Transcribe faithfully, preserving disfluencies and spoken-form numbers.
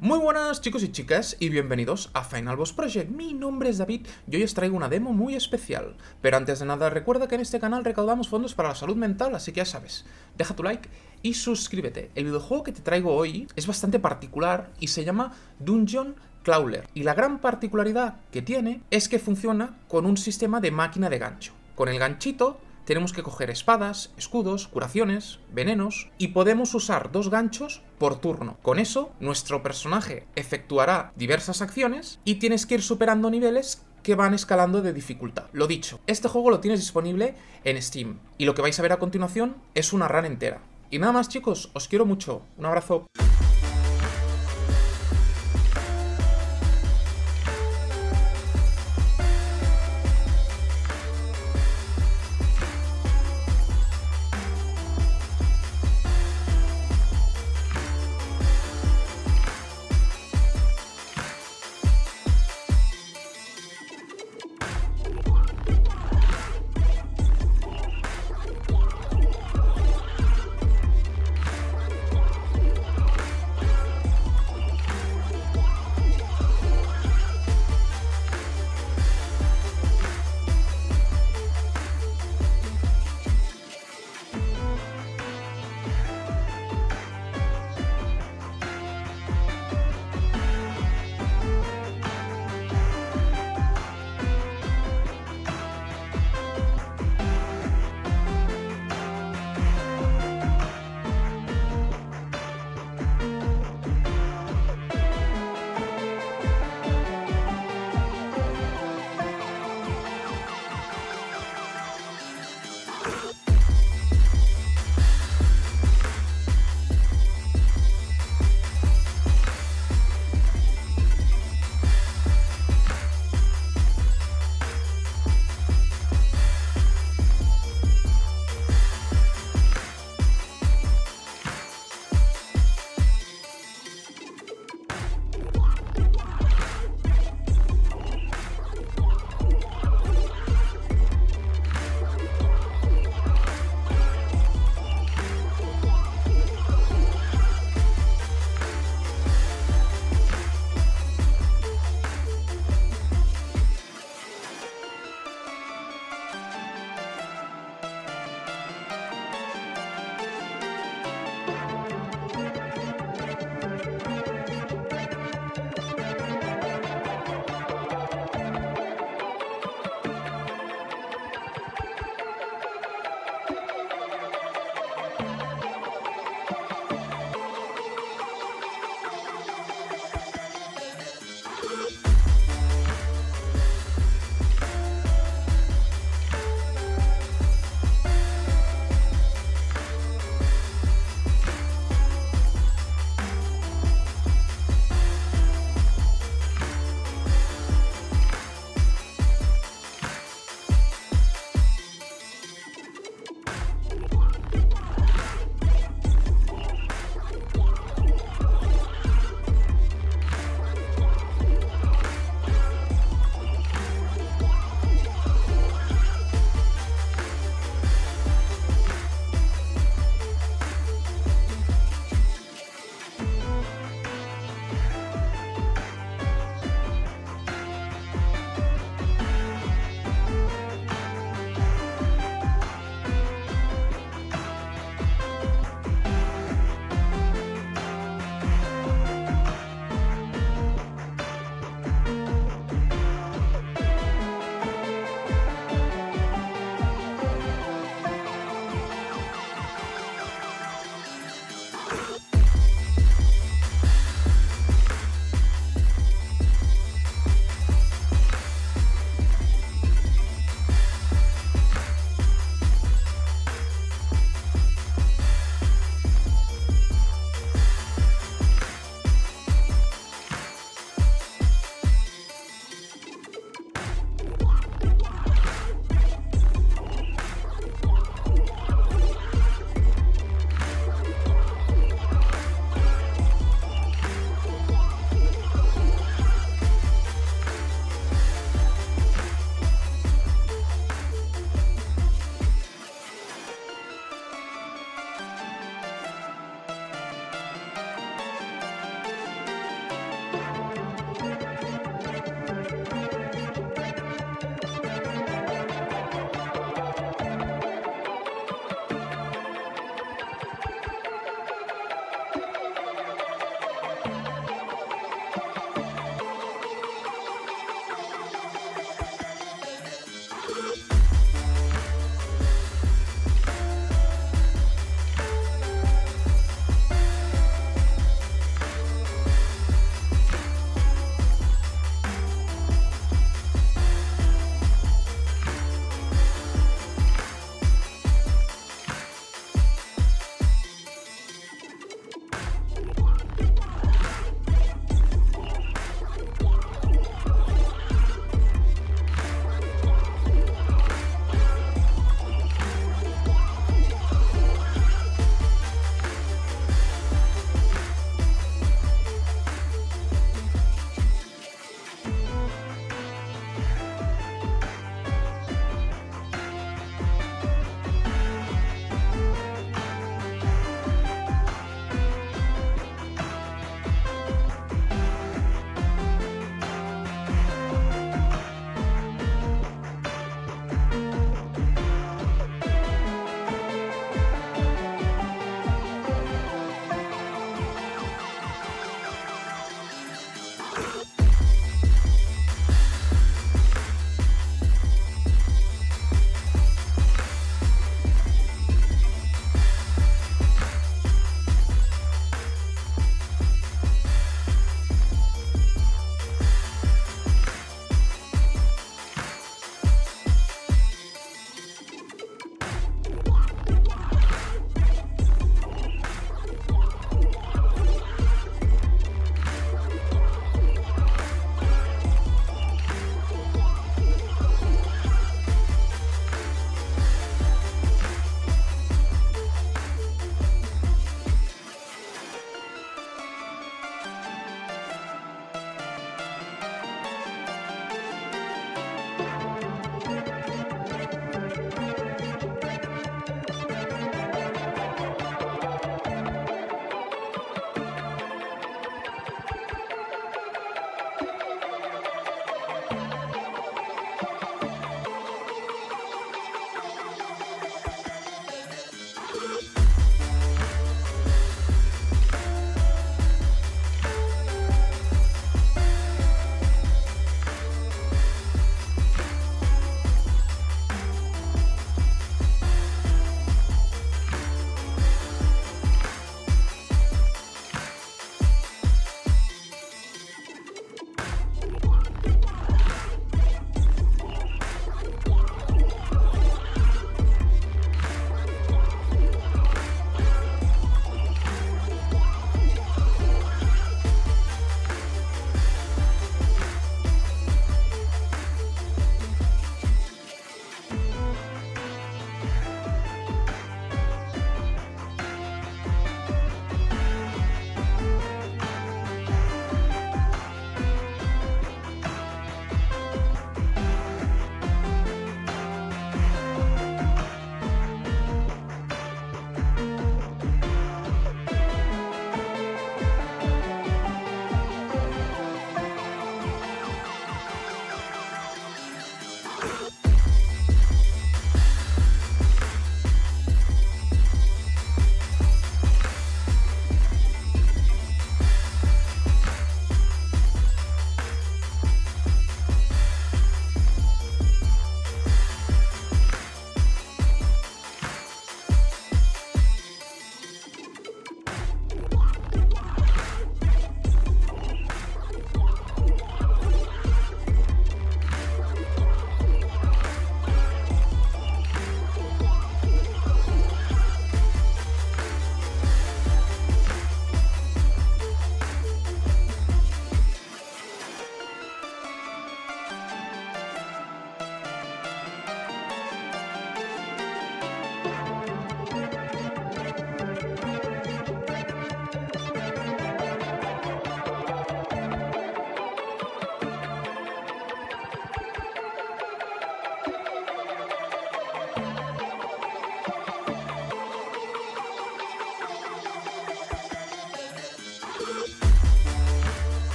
Muy buenas chicos y chicas y bienvenidos a Final Boss Project. Mi nombre es David y hoy os traigo una demo muy especial. Pero antes de nada recuerda que en este canal recaudamos fondos para la salud mental, así que ya sabes, deja tu like y suscríbete. El videojuego que te traigo hoy es bastante particular y se llama Dungeon Crawler. Y la gran particularidad que tiene es que funciona con un sistema de máquina de gancho. Con el ganchito tenemos que coger espadas, escudos, curaciones, venenos y podemos usar dos ganchos por turno. Con eso, nuestro personaje efectuará diversas acciones y tienes que ir superando niveles que van escalando de dificultad. Lo dicho, este juego lo tienes disponible en Steam y lo que vais a ver a continuación es una run entera. Y nada más chicos, os quiero mucho. Un abrazo.